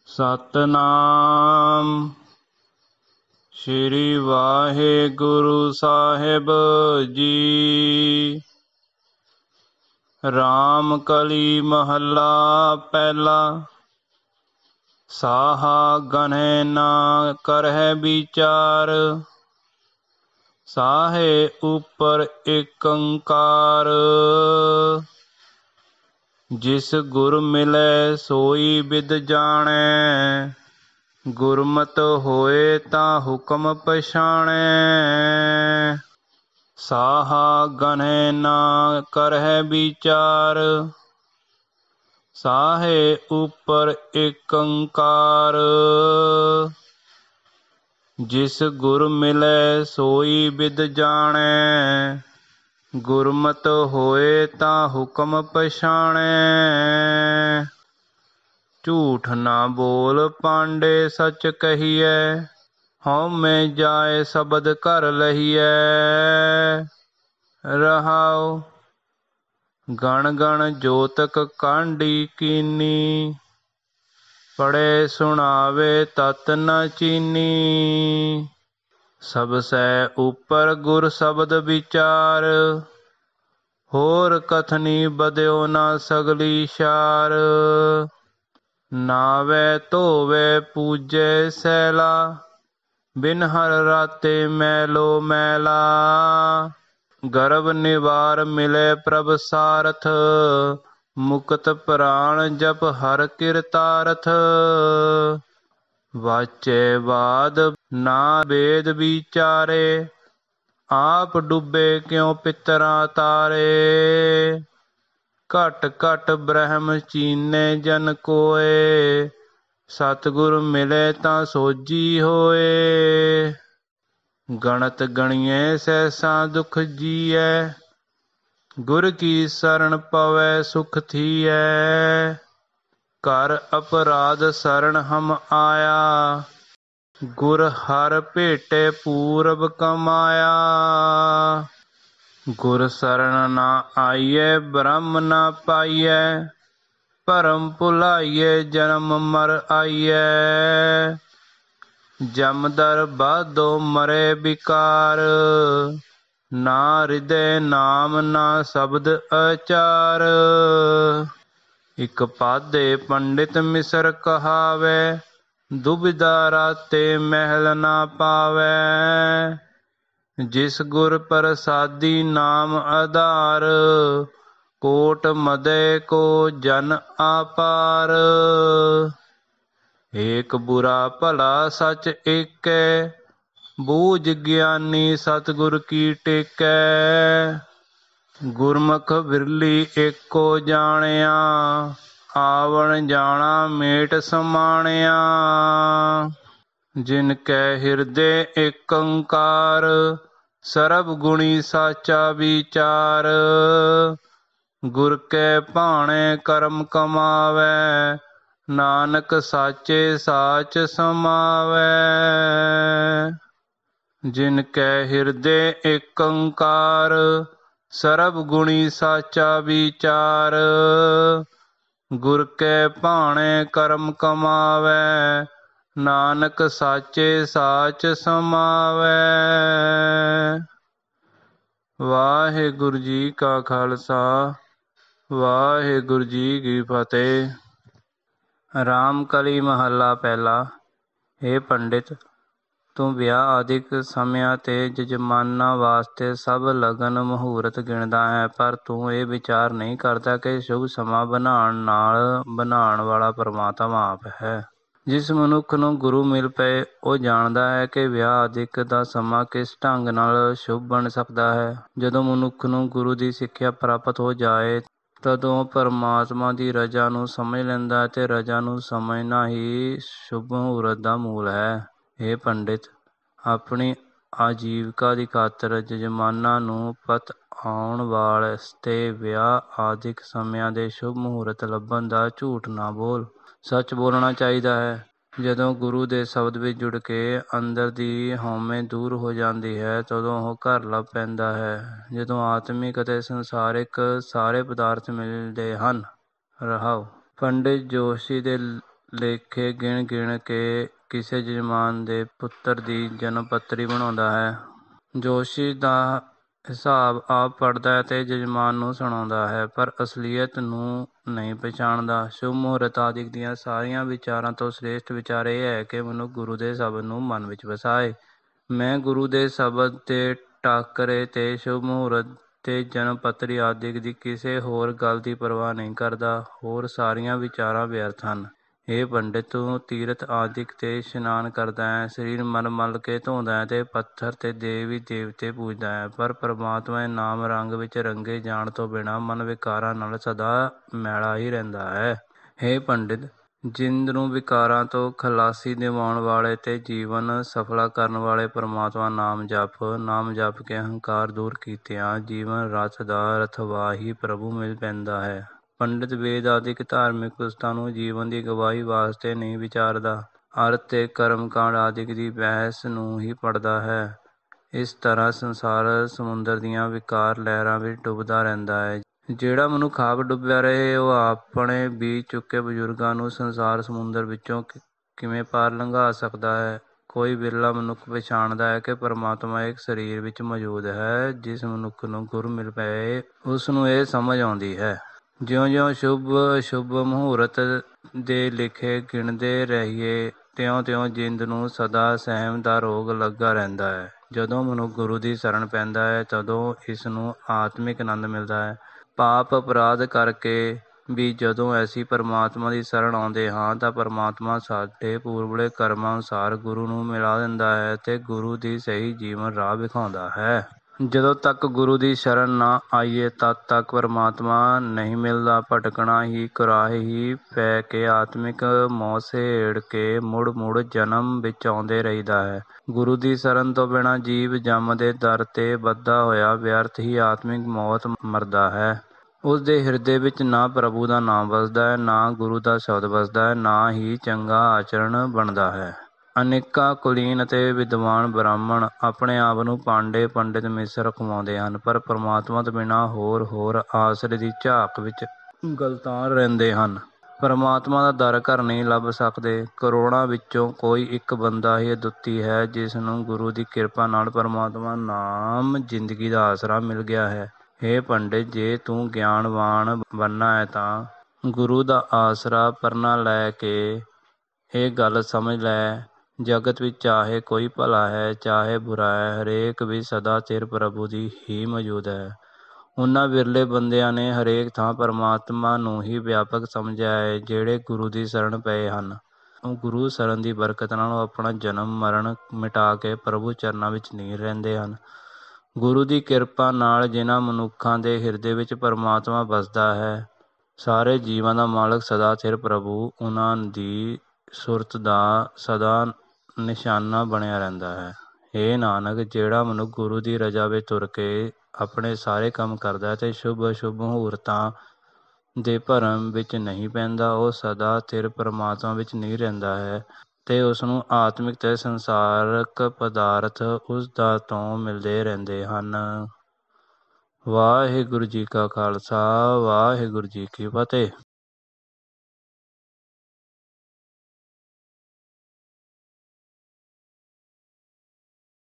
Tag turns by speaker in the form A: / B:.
A: ਸਤਨਾਮ ਸ਼੍ਰੀ ਵਾਹਿਗੁਰੂ ਸਾਹਿਬ ਜੀ। ਰਾਮ ਕਲੀ ਮਹੱਲਾ ਪਹਿਲਾ। ਸਾਹਾ ਗਨਹਿ ਨਾ ਕਰਹਿ ਵਿਚਾਰ, ਸਾਹੇ ਉਪਰ ਏਕ ਓੰਕਾਰ। ਜਿਸ ਗੁਰ ਮਿਲੈ ਸੋਈ ਬਿਦ ਜਾਣੈ, ਗੁਰਮਤਿ ਹੋਏ ਤਾਂ ਹੁਕਮ ਪਛਾਣੈ। ਸਾਹਾ ਗਨਹਿ ਨਾ ਕਰਹਿ ਵਿਚਾਰ, ਸਾਹੇ ਉਪਰ ਏਕ ਓੰਕਾਰ। ਜਿਸ ਗੁਰ ਮਿਲੈ ਸੋਈ ਬਿਦ ਜਾਣੈ, ਗੁਰਮਤਿ ਹੋਏ ਤਾਂ ਹੁਕਮ ਪਛਾਣੈ। ਝੂਠ ਨਾ ਬੋਲ ਪਾਂਡੇ ਸਚ ਕਹੀਐ, ਹਉਮੈ ਜਾਇ ਸ਼ਬਦ ਘਰ ਲਹੀਐ। ਰਹਾਉ ਗਣ ਗਣ ਜੋਤਕ ਕਾਂਢੀ ਕੀਨੀ, ਪੜ੍ਹੇ ਸੁਣਾਵੇ ਤਤ ਨ ਚੀਨੀ। ਸਭ ਸੈ ਉਪਰ ਗੁਰ ਸ਼ਬਦ ਵਿਚਾਰ, ਹੋਰ ਕਥਨੀ ਬਦਿਓ ਨਾ ਸਗਲੀ ਸਾਰ। ਨਾਵੈ ਧੋਵੈ ਪੂਜੈ ਸੈਲਾ, ਬਿਨ ਹਰ ਰਾਤੇ ਮੈਲੋ ਮੈਲਾ। ਗਰਭ ਨਿਵਾਰ ਮਿਲੈ ਪ੍ਰਭ ਸਾਰਥ, ਮੁਕਤ ਪ੍ਰਾਣ ਜਪ ਹਰ ਕਿਰਤਾਰਥ। ਵਾਚੈ ਬਾਦ ਨਾ ਵੇਦ ਵਿਚਾਰੇ, ਆਪ ਡੁੱਬੇ ਕਿਉ ਪਿਤਰਾਂ ਤਾਰੇ। ਘਟ ਘਟ ਬ੍ਰਹਮ ਚੀਨੈ ਜਨ ਕੋਇ, ਸਤਿਗੁਰ ਮਿਲੈ ਤਾਂ ਸੋਝੀ ਹੋਏ। ਗਣਤ ਗਣੀਐ ਸਹਿਸਾ ਦੁਖ ਜੀਐ, ਗੁਰ ਕੀ ਸਰਣ ਪਵੈ ਸੁਖ ਥੀਐ। ਕਰ ਅਪਰਾਧ ਸਰਣ ਹਮ ਆਇਆ, ਗੁਰ ਹਰਿ ਭੇਟੈ ਪੂਰਬ ਕਮਾਇਆ। ਗੁਰ ਸਰਣ ਨਾ ਆਈਐ ਬ੍ਰਹਮ ਨ ਪਾਈਐ, ਭਰਮ ਭੁਲਾਈਐ ਜਨਮ ਮਰਿ ਆਈਐ। ਜਮ ਦਰ ਬਾਧੋ ਮਰੈ ਬਿਕਾਰ, ਨਾ ਹਿਰਦੈ ਨਾਮ ਨਾ ਸ਼ਬਦ ਅਚਾਰ। ਇਕ ਪਾਧੇ ਪੰਡਿਤ ਮਿਸਰ ਕਹਾਵੈ, ਦੁਬਿਧਾ ਰਾਤੇ ਮਹਿਲ ਨਾ ਪਾਵੈ। ਜਿਸ ਗੁਰ ਪ੍ਰਸਾਦੀ ਨਾਮ ਆਧਾਰ, ਕੋਟ ਮਦੈ ਕੋ ਜਨ ਆਪਾਰ। ਏਕ ਬੁਰਾ ਭਲਾ ਸਚ ਏਕੈ, ਬੂਝ ਗਿਆਨੀ ਸਤਿਗੁਰ ਕੀ ਟੇਕੈ। ਗੁਰਮੁਖ ਵਿਰਲੀ ਏਕੋ ਜਾਣਿਆ, ਆਵਣ ਜਾਣਾ ਮੇਟ ਸਮਾਣਿਆ। ਜਿਨ ਕੈ ਹਿਰਦੈ ਏਕ ਓੰਕਾਰ, ਸਰਬ ਗੁਣੀ ਸਾਚਾ ਵਿਚਾਰ। ਗੁਰ ਕੈ ਭਾਣੈ ਕਰਮ ਕਮਾਵੈ, ਨਾਨਕ ਸਾਚੇ ਸਾਚ ਸਮਾਵੈ। ਜਿਨ ਕੈ ਹਿਰਦੈ ਏਕ ਓੰਕਾਰ, ਸਰਬ ਗੁਣੀ ਸਾਚਾ ਵਿਚਾਰ। ਗੁਰ ਕੈ ਭਾਣੈ ਕਰਮ ਕਮਾਵੈ, ਨਾਨਕ ਸਾਚੇ ਸਾਚ ਸਮਾਵੈ। ਵਾਹਿਗੁਰੂ ਜੀ ਕਾ ਖਾਲਸਾ, ਵਾਹਿਗੁਰੂ ਜੀ ਕੀ ਫਤਿਹ। ਰਾਮ ਕਲੀ ਮਹੱਲਾ ਪਹਿਲਾ। ਹੇ ਪੰਡਿਤ, ਤੂੰ ਵਿਆਹ ਆਦਿਕ ਸਮਿਆਂ ਤੇ ਜਜਮਾਨਾਂ ਵਾਸਤੇ ਸਭ ਲਗਨ ਮਹੂਰਤ ਗਿਣਦਾ ਹੈ, ਪਰ ਤੂੰ ਇਹ ਵਿਚਾਰ ਨਹੀਂ ਕਰਦਾ ਕਿ ਸ਼ੁਭ ਸਮਾਂ ਬਣਾਉਣ ਵਾਲਾ ਪਰਮਾਤਮਾ ਆਪ ਹੈ। ਜਿਸ ਮਨੁੱਖ ਨੂੰ ਗੁਰੂ ਮਿਲ ਪਏ, ਉਹ ਜਾਣਦਾ ਹੈ ਕਿ ਵਿਆਹ ਆਦਿਕ ਦਾ ਸਮਾਂ ਕਿਸ ਢੰਗ ਨਾਲ ਸ਼ੁਭ ਬਣ ਸਕਦਾ ਹੈ। ਜਦੋਂ ਮਨੁੱਖ ਨੂੰ ਗੁਰੂ ਦੀ ਸਿੱਖਿਆ ਪ੍ਰਾਪਤ ਹੋ ਜਾਏ, ਤਦੋਂ ਪਰਮਾਤਮਾ ਦੀ ਰਜ਼ਾ ਨੂੰ ਸਮਝ ਲੈਂਦਾ ਹੈ ਤੇ ਰਜ਼ਾ ਨੂੰ ਸਮਝਣਾ ਹੀ ਸ਼ੁਭ ਮਹੂਰਤ ਦਾ ਮੂਲ ਹੈ। ਹੇ ਪੰਡਿਤ, ਆਪਣੀ ਆਜੀਵਿਕਾ ਦੀ ਖਾਤਰ ਜਜਮਾਨਾਂ ਨੂੰ ਪਤ ਆਉਣ ਵਾਸਤੇ ਵਿਆਹ ਆਦਿਕ ਸਮਿਆਂ ਦੇ ਸ਼ੁਭ ਮਹੂਰਤ ਲੱਭਣ ਦਾ ਝੂਠ ਨਾ ਬੋਲ। ਸੱਚ ਬੋਲਣਾ ਚਾਹੀਦਾ ਹੈ। ਜਦੋਂ ਗੁਰੂ ਦੇ ਸ਼ਬਦ ਵਿੱਚ ਜੁੜ ਕੇ ਅੰਦਰ ਦੀ ਹਉਮੈ ਦੂਰ ਹੋ ਜਾਂਦੀ ਹੈ, ਤਦੋਂ ਉਹ ਘਰ ਲੱਭ ਪੈਂਦਾ ਹੈ, ਜਦੋਂ ਆਤਮਿਕ ਅਤੇ ਸੰਸਾਰਿਕ ਸਾਰੇ ਪਦਾਰਥ ਮਿਲਦੇ ਹਨ। ਰਹਾਉ ਪੰਡਿਤ ਜੋਸ਼ੀ ਦੇ ਲੇਖੇ ਗਿਣ ਗਿਣ ਕੇ ਕਿਸੇ ਜਜਮਾਨ ਦੇ ਪੁੱਤਰ ਦੀ ਜਨਮ ਪੱਤਰੀ ਬਣਾਉਂਦਾ ਹੈ। ਜੋਤਸ਼ੀ ਦਾ ਹਿਸਾਬ ਆਪ ਪੜ੍ਹਦਾ ਹੈ ਤੇ ਜਜਮਾਨ ਨੂੰ ਸੁਣਾਉਂਦਾ ਹੈ, ਪਰ ਅਸਲੀਅਤ ਨੂੰ ਨਹੀਂ ਪਛਾਣਦਾ। ਸ਼ੁਭ ਮੁਹੂਰਤ ਆਦਿ ਦੀਆਂ ਸਾਰੀਆਂ ਵਿਚਾਰਾਂ ਤੋਂ ਸ੍ਰੇਸ਼ਟ ਵਿਚਾਰ ਇਹ ਹੈ ਕਿ ਮਨੁੱਖ ਗੁਰੂ ਦੇ ਸ਼ਬਦ ਨੂੰ ਮਨ ਵਿੱਚ ਵਸਾਏ। ਮੈਂ ਗੁਰੂ ਦੇ ਸ਼ਬਦ ਦੇ ਟਾਕਰੇ ਤੇ ਸ਼ੁਭ ਮੁਹੂਰਤ ਤੇ ਜਨਮ ਪੱਤਰੀ ਆਦਿ ਦੀ ਕਿਸੇ ਹੋਰ ਗੱਲ ਦੀ ਪਰਵਾਹ ਨਹੀਂ ਕਰਦਾ। ਹੋਰ ਸਾਰੀਆਂ ਵਿਚਾਰਾਂ ਵਿਅਰਥ ਹਨ। ਹੇ ਪੰਡਿਤ, ਤੂੰ ਤੀਰਥ ਆਦਿਕ ਤੇ ਇਸ਼ਨਾਨ ਕਰਦਾ ਹੈ, ਸਰੀਰ ਮਲ ਕੇ ਧੋਂਦਾ ਹੈ ਤੇ ਪੱਥਰ ਤੇ ਦੇਵੀ ਦੇਵਤੇ ਪੂਜਦਾ ਹੈ, ਪਰ ਪਰਮਾਤਮਾ ਦੇ ਨਾਮ ਰੰਗ ਵਿੱਚ ਰੰਗੇ ਜਾਣ ਤੋਂ ਬਿਨਾਂ ਮਨ ਵਿਕਾਰਾਂ ਨਾਲ ਸਦਾ ਮੈਲਾ ਹੀ ਰਹਿੰਦਾ ਹੈ। ਹੇ ਪੰਡਿਤ, ਜਿੰਦ ਨੂੰ ਵਿਕਾਰਾਂ ਤੋਂ ਖਲਾਸੀ ਦਿਵਾਉਣ ਵਾਲੇ ਤੇ ਜੀਵਨ ਸਫਲਾ ਕਰਨ ਵਾਲੇ ਪਰਮਾਤਮਾ ਨਾਮ ਜਪ ਕੇ ਹੰਕਾਰ ਦੂਰ ਕੀਤਿਆਂ ਜੀਵਨ ਰਥ ਦਾ ਰਥਵਾਹੀ ਪ੍ਰਭੂ ਮਿਲ ਪੈਂਦਾ ਹੈ। ਪੰਡਿਤ ਵੇਦ ਆਦਿਕ ਧਾਰਮਿਕ ਪੁਸਤਕਾਂ ਨੂੰ ਜੀਵਨ ਦੀ ਗਵਾਹੀ ਵਾਸਤੇ ਨਹੀਂ ਵਿਚਾਰਦਾ, ਅਰਥ ਤੇ ਕਰਮਕਾਂਡ ਆਦਿਕ ਦੀ ਬਹਿਸ ਨੂੰ ਹੀ ਪੜ੍ਹਦਾ ਹੈ। ਇਸ ਤਰ੍ਹਾਂ ਸੰਸਾਰ ਸਮੁੰਦਰ ਦੀਆਂ ਵਿਕਾਰ ਲਹਿਰਾਂ ਵਿੱਚ ਡੁੱਬਦਾ ਰਹਿੰਦਾ ਹੈ। ਜਿਹੜਾ ਮਨੁੱਖ ਆਪ ਡੁੱਬਿਆ ਰਹੇ, ਉਹ ਆਪਣੇ ਬੀਤ ਚੁੱਕੇ ਬਜ਼ੁਰਗਾਂ ਨੂੰ ਸੰਸਾਰ ਸਮੁੰਦਰ ਵਿੱਚੋਂ ਕਿਵੇਂ ਪਾਰ ਲੰਘਾ ਸਕਦਾ ਹੈ। ਕੋਈ ਵਿਰਲਾ ਮਨੁੱਖ ਪਛਾਣਦਾ ਹੈ ਕਿ ਪਰਮਾਤਮਾ ਇੱਕ ਸਰੀਰ ਵਿੱਚ ਮੌਜੂਦ ਹੈ। ਜਿਸ ਮਨੁੱਖ ਨੂੰ ਗੁਰੂ ਮਿਲ ਪਏ, ਉਸ ਨੂੰ ਇਹ ਸਮਝ ਆਉਂਦੀ ਹੈ। ਜਿਉਂ-ਜਿਉਂ ਸ਼ੁਭ ਅਸ਼ੁਭ ਮੁਹੂਰਤ ਦੇ ਲੇਖੇ ਗਿਣਦੇ ਰਹੀਏ, ਤਿਉਂ-ਤਿਉਂ ਜਿੰਦ ਨੂੰ ਸਦਾ ਸਹਿਮ ਦਾ ਰੋਗ ਲੱਗਾ ਰਹਿੰਦਾ ਹੈ। ਜਦੋਂ ਮਨੁੱਖ ਗੁਰੂ ਦੀ ਸ਼ਰਨ ਪੈਂਦਾ ਹੈ, ਤਦੋਂ ਇਸ ਨੂੰ ਆਤਮਿਕ ਆਨੰਦ ਮਿਲਦਾ ਹੈ। ਪਾਪ ਅਪਰਾਧ ਕਰਕੇ ਵੀ ਜਦੋਂ ਅਸੀਂ ਪਰਮਾਤਮਾ ਦੀ ਸ਼ਰਨ ਆਉਂਦੇ ਹਾਂ, ਤਾਂ ਪਰਮਾਤਮਾ ਸਾਡੇ ਪੂਰਬਲੇ ਕਰਮਾਂ ਅਨੁਸਾਰ ਗੁਰੂ ਨੂੰ ਮਿਲਾ ਦਿੰਦਾ ਹੈ ਤੇ ਗੁਰੂ ਦੀ ਸਹੀ ਜੀਵਨ ਰਾਹ ਵਿਖਾਉਂਦਾ ਹੈ। ਜਦੋਂ ਤੱਕ ਗੁਰੂ ਦੀ ਸ਼ਰਨ ਨਾ ਆਈਏ, ਤਦ ਤੱਕ ਪਰਮਾਤਮਾ ਨਹੀਂ ਮਿਲਦਾ। ਭਟਕਣਾ ਹੀ ਕੁਰਾਹੇ ਹੀ ਪੈ ਕੇ ਆਤਮਿਕ ਮੌਤ ਸਹੇੜ ਕੇ ਮੁੜ ਜਨਮ ਵਿੱਚ ਆਉਂਦੇ ਰਹੀਦਾ ਹੈ। ਗੁਰੂ ਦੀ ਸ਼ਰਨ ਤੋਂ ਬਿਨਾਂ ਜੀਵ ਜਮ ਦੇ ਦਰ ਤੇ ਬੱਧਾ ਹੋਇਆ ਵਿਅਰਥ ਹੀ ਆਤਮਿਕ ਮੌਤ ਮਰਦਾ ਹੈ। ਉਸ ਦੇ ਹਿਰਦੇ ਵਿੱਚ ਨਾ ਪ੍ਰਭੂ ਦਾ ਨਾਮ ਵਸਦਾ ਹੈ, ਨਾ ਗੁਰੂ ਦਾ ਸ਼ਬਦ ਵਸਦਾ ਹੈ, ਨਾ ਹੀ ਚੰਗਾ ਆਚਰਣ ਬਣਦਾ ਹੈ। ਅਨੇਕਾਂ ਕੁਲੀਨ ਅਤੇ ਵਿਦਵਾਨ ਬ੍ਰਾਹਮਣ ਆਪਣੇ ਆਪ ਨੂੰ ਪਾਂਡੇ ਪੰਡਿਤ ਮਿਸਰ ਅਖਵਾਉਂਦੇ ਹਨ, ਪਰ ਪਰਮਾਤਮਾ ਤੋਂ ਬਿਨਾਂ ਹੋਰ ਆਸਰੇ ਦੀ ਝਾਕ ਵਿੱਚ ਗਲਤਾਨ ਰਹਿੰਦੇ ਹਨ। ਪਰਮਾਤਮਾ ਦਾ ਦਰ ਘਰ ਨਹੀਂ ਲੱਭ ਸਕਦੇ। ਕਰੋੜਾਂ ਵਿੱਚੋਂ ਕੋਈ ਇੱਕ ਬੰਦਾ ਹੀ ਅਦੁੱਤੀ ਹੈ, ਜਿਸ ਨੂੰ ਗੁਰੂ ਦੀ ਕਿਰਪਾ ਨਾਲ ਪਰਮਾਤਮਾ ਨਾਮ ਜ਼ਿੰਦਗੀ ਦਾ ਆਸਰਾ ਮਿਲ ਗਿਆ ਹੈ। ਹੇ ਪੰਡਿਤ, ਜੇ ਤੂੰ ਗਿਆਨਵਾਨ ਬਣਨਾ ਹੈ ਤਾਂ ਗੁਰੂ ਦਾ ਆਸਰਾ ਪਰਨਾ ਲੈ ਕੇ ਇਹ ਗੱਲ ਸਮਝ ਲੈ, ਜਗਤ ਵਿੱਚ ਚਾਹੇ ਕੋਈ ਭਲਾ ਹੈ ਚਾਹੇ ਬੁਰਾ ਹੈ, ਹਰੇਕ ਵਿੱਚ ਸਦਾ ਚਿਰ ਪ੍ਰਭੂ ਦੀ ਹੀ ਮੌਜੂਦ ਹੈ। ਉਹਨਾਂ ਵਿਰਲੇ ਬੰਦਿਆਂ ਨੇ ਹਰੇਕ ਥਾਂ ਪਰਮਾਤਮਾ ਨੂੰ ਹੀ ਵਿਆਪਕ ਸਮਝਿਆ ਹੈ, ਜਿਹੜੇ ਗੁਰੂ ਦੀ ਸ਼ਰਨ ਪਏ ਹਨ। ਉਹ ਗੁਰੂ ਸ਼ਰਨ ਦੀ ਬਰਕਤ ਨਾਲ ਆਪਣਾ ਜਨਮ ਮਰਨ ਮਿਟਾ ਕੇ ਪ੍ਰਭੂ ਚਰਨਾਂ ਵਿੱਚ ਲੀਨ ਰਹਿੰਦੇ ਹਨ। ਗੁਰੂ ਦੀ ਕਿਰਪਾ ਨਾਲ ਜਿਨ੍ਹਾਂ ਮਨੁੱਖਾਂ ਦੇ ਹਿਰਦੇ ਵਿੱਚ ਪਰਮਾਤਮਾ ਵਸਦਾ ਹੈ, ਸਾਰੇ ਜੀਵਾਂ ਦਾ ਮਾਲਕ ਸਦਾ ਚਿਰ ਪ੍ਰਭੂ ਉਹਨਾਂ ਦੀ ਸੁਰਤ ਦਾ ਸਦਾ ਨਿਸ਼ਾਨਾ ਬਣਿਆ ਰਹਿੰਦਾ ਹੈ। ਹੇ ਨਾਨਕ, ਜਿਹੜਾ ਮਨੁੱਖ ਗੁਰੂ ਦੀ ਰਜ਼ਾ ਵਿੱਚ ਤੁਰ ਕੇ ਆਪਣੇ ਸਾਰੇ ਕੰਮ ਕਰਦਾ ਹੈ ਤੇ ਸ਼ੁਭ ਅਸ਼ੁਭ ਮੁਹੂਰਤਾਂ ਦੇ ਭਰਮ ਵਿੱਚ ਨਹੀਂ ਪੈਂਦਾ, ਉਹ ਸਦਾ ਚਿਰ ਪਰਮਾਤਮਾ ਵਿੱਚ ਨਹੀਂ ਰਹਿੰਦਾ ਹੈ ਤੇ ਉਸ ਨੂੰ ਆਤਮਿਕ ਤੇ ਸੰਸਾਰਕ ਪਦਾਰਥ ਉਸ ਦਾ ਤੋਂ ਮਿਲਦੇ ਰਹਿੰਦੇ ਹਨ। ਵਾਹਿਗੁਰੂ ਜੀ ਕਾ ਖਾਲਸਾ, ਵਾਹਿਗੁਰੂ ਜੀ ਕੀ ਫਤਿਹ।